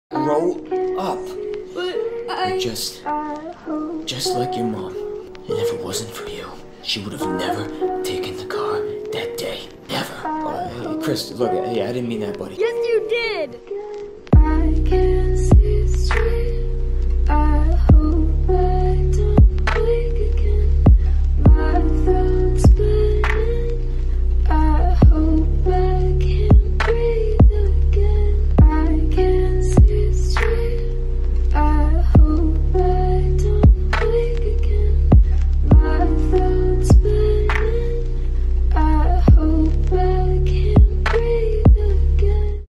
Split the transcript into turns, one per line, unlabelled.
Grow up.
But
You're just like your mom. And if it wasn't for you, she would have never taken the car that day. Never. Hey, Chris, look, hey, I didn't mean that, buddy.
Yes, you did!